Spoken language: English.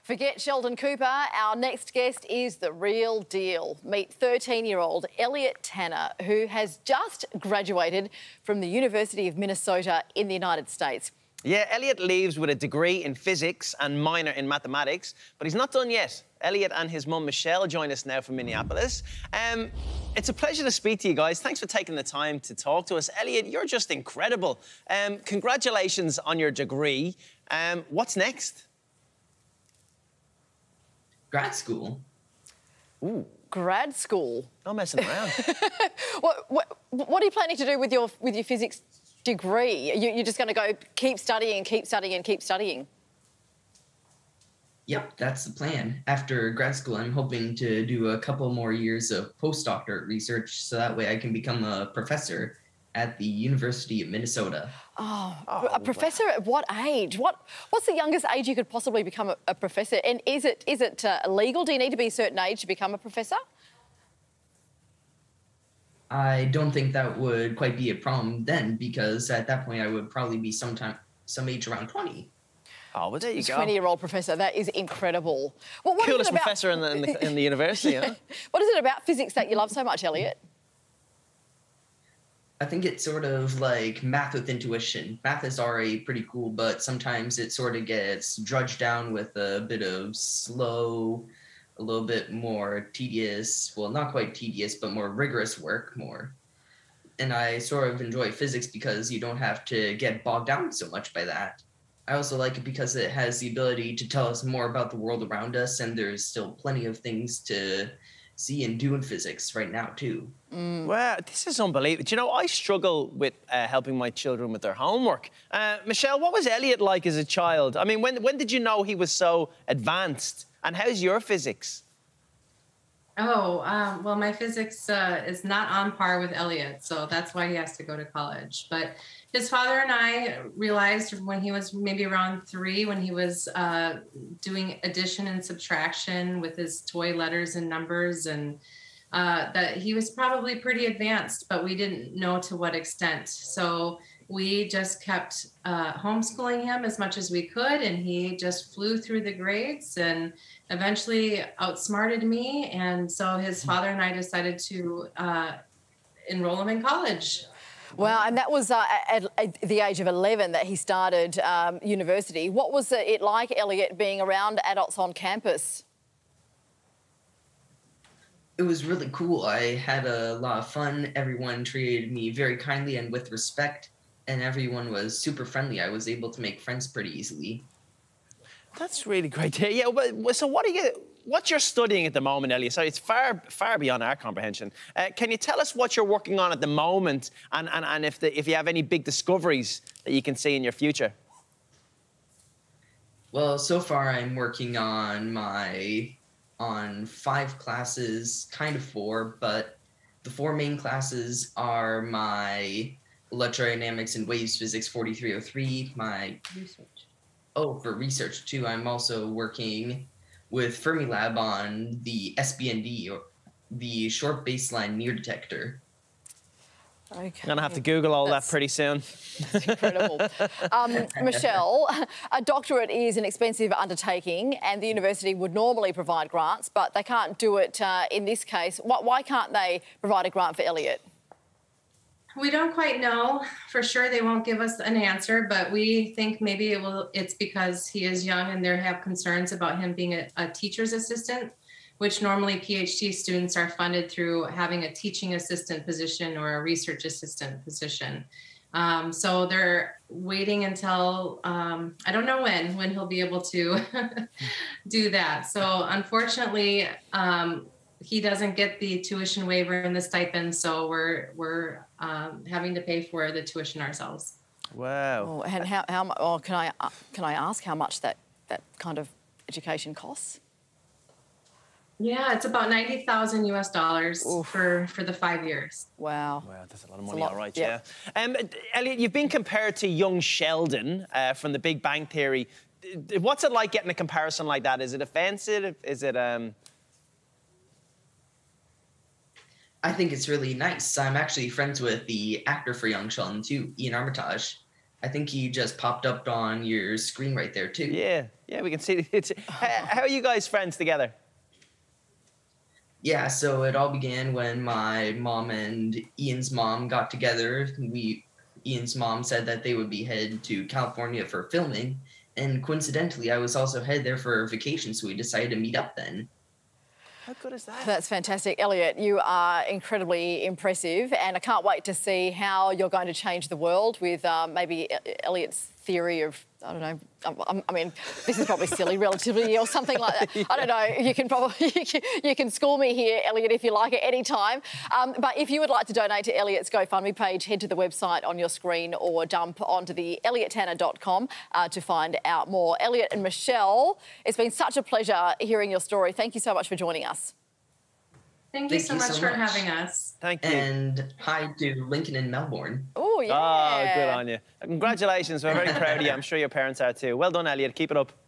Forget Sheldon Cooper. Our next guest is the real deal. Meet 13-year-old Elliot Tanner, who has just graduated from the University of Minnesota in the United States. Yeah, Elliot leaves with a degree in physics and minor in mathematics, but he's not done yet. Elliot and his mum, Michelle, join us now from Minneapolis. It's a pleasure to speak to you guys. Thanks for taking the time to talk to us. Elliot, you're just incredible. Congratulations on your degree. What's next? Grad school. Ooh. Grad school? Not messing around. What are you planning to do with your physics degree? You're just going to go keep studying and keep studying and keep studying? Yep, that's the plan. After grad school, I'm hoping to do a couple more years of postdoctorate research so that way I can become a professor at the University of Minnesota. Oh, a professor at what age? What's the youngest age you could possibly become a professor? And is it legal? Do you need to be a certain age to become a professor? I don't think that would quite be a problem then, because at that point I would probably be some age around 20. Oh, well, there you go. 20-year-old professor, that is incredible. Well, Coolest professor in the university, huh? What is it about physics that you love so much, Elliot? I think it's sort of like math with intuition. Math is already pretty cool, but sometimes it sort of gets drudged down with a bit of slow, a little bit more tedious, well, not quite tedious, but more rigorous work more. And I sort of enjoy physics because you don't have to get bogged down so much by that. I also like it because it has the ability to tell us more about the world around us, and there's still plenty of things to see and do in physics right now, too. Well, this is unbelievable. Do you know, I struggle with helping my children with their homework. Michelle, what was Elliot like as a child? I mean, when did you know he was so advanced? And how's your physics? Oh, well, my physics is not on par with Elliot, so that's why he has to go to college. But his father and I realized when he was maybe around 3, when he was doing addition and subtraction with his toy letters and numbers, and that he was probably pretty advanced, but we didn't know to what extent. So we just kept homeschooling him as much as we could, and he just flew through the grades and eventually outsmarted me. And so his father and I decided to enroll him in college. Wow, and that was at the age of 11 that he started university. What was it like, Elliot, being around adults on campus? It was really cool. I had a lot of fun. Everyone treated me very kindly and with respect, and everyone was super friendly. I was able to make friends pretty easily. That's really great to hear. Yeah, so what you're studying at the moment, Elliot? So it's far beyond our comprehension. Can you tell us what you're working on at the moment, and if you have any big discoveries that you can see in your future? Well, so far I'm working on 5 classes, kind of 4, but the 4 main classes are my electrodynamics and waves physics 4303, my Research. Oh, for research too. I'm also working with Fermilab on the SBND, or the short baseline near detector. Okay. I'm going to have to Google all that pretty soon. That's incredible. Michelle, a doctorate is an expensive undertaking, and the university would normally provide grants, but they can't do it in this case. Why can't they provide a grant for Elliot? We don't quite know for sure. They won't give us an answer, but we think maybe it's because he is young and they have concerns about him being a teacher's assistant, which normally PhD students are funded through having a teaching assistant position or a research assistant position. So they're waiting until, I don't know when he'll be able to do that. So unfortunately, he doesn't get the tuition waiver and the stipend, so we're having to pay for the tuition ourselves. Wow. Oh, and how can I ask how much that kind of education costs? Yeah, it's about $90,000 US for the 5 years. Wow. Wow, that's a lot of money, all right, yeah. Elliot, you've been compared to young Sheldon from The Big Bang Theory. What's it like getting a comparison like that? Is it offensive? Is it... I think it's really nice. I'm actually friends with the actor for young Sheldon too, Ian Armitage. I think he just popped up on your screen right there too. Yeah. Yeah, we can see it. How are you guys friends together? Yeah, so it all began when my mom and Ian's mom got together. Ian's mom said that they would be headed to California for filming, and coincidentally, I was also headed there for vacation, so we decided to meet up then. How good is that? That's fantastic. Elliot, you are incredibly impressive, and I can't wait to see how you're going to change the world with maybe Elliot's theory of, I don't know, I mean, this is probably silly, relativity or something like that. Yeah. I don't know. You can probably, you can school me here, Elliot, if you like, at any time. But if you would like to donate to Elliot's GoFundMe page, head to the website on your screen or jump onto the elliotanner.com to find out more. Elliot and Michelle, it's been such a pleasure hearing your story. Thank you so much for joining us. Thank you so much for having us. Thank you. And hi to Lincoln in Melbourne. Oh, yeah. Oh, good on you. Congratulations. We're very proud of you. I'm sure your parents are too. Well done, Elliot. Keep it up.